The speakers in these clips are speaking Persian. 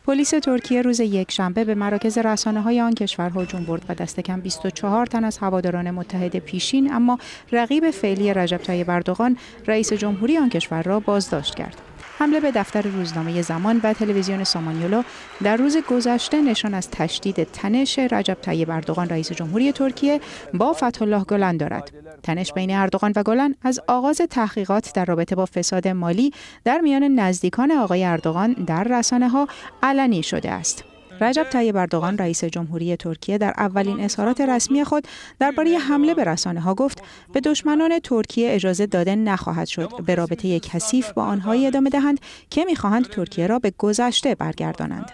پلیس ترکیه روز یکشنبه به مراکز رسانه‌های آن کشور هجوم برد و دست کم 24 تن از هواداران متحد پیشین اما رقیب فعلی رجب طیب اردوغان رئیس جمهوری آن کشور را بازداشت کرد. حمله به دفتر روزنامه زمان و تلویزیون سامانیولو در روز گذشته نشان از تشدید تنش رجب طیب اردوغان رئیس جمهوری ترکیه با فتح‌الله گلن دارد. تنش بین اردوغان و گلن از آغاز تحقیقات در رابطه با فساد مالی در میان نزدیکان آقای اردوغان در رسانه‌ها علنی شده است. رجب طیب اردوغان رئیس جمهوری ترکیه در اولین اظهارات رسمی خود درباره حمله به رسانه‌ها گفت به دشمنان ترکیه اجازه داده نخواهد شد به رابطه کثیف با آنهایی ادامه دهند که می‌خواهند ترکیه را به گذشته برگردانند.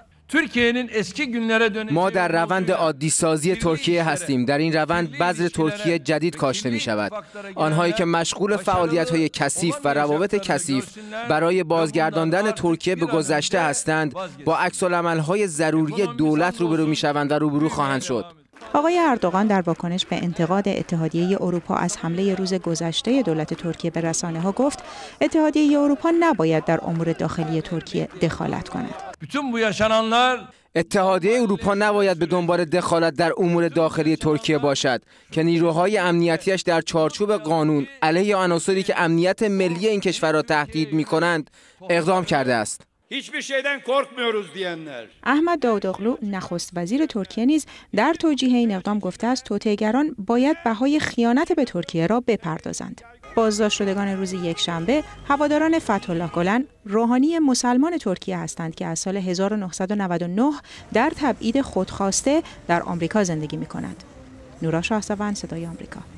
ما در روند عادی سازی ترکیه هستیم. در این روند بذر ترکیه جدید کاشته می شود. آنهایی که مشغول فعالیت‌های کثیف و روابط کثیف برای بازگرداندن ترکیه به گذشته هستند، با عکس‌العمل‌های ضروری دولت روبرو می شوند و روبرو خواهند شد. آقای اردوغان در واکنش به انتقاد اتحادیه اروپا از حمله روز گذشته دولت ترکیه به رسانه‌ها گفت اتحادیه اروپا نباید در امور داخلی ترکیه دخالت کند. اتحادیه اروپا نباید به دنبال دخالت در امور داخلی ترکیه باشد که نیروهای امنیتیش در چارچوب قانون علیه عناصری که امنیت ملی این کشور را تهدید می‌کنند اقدام کرده است. احمد داودوغلو نخست وزیر ترکیه نیز در توجیه این اقدام گفته است توطئه‌گران باید بهای خیانت به ترکیه را بپردازند. بازداشت شدگان روز یکشنبه هواداران فتح‌الله گلن روحانی مسلمان ترکیه هستند که از سال 1999 در تبعید خودخواسته در آمریکا زندگی می‌کنند. نورا شاهسوند، صدای آمریکا.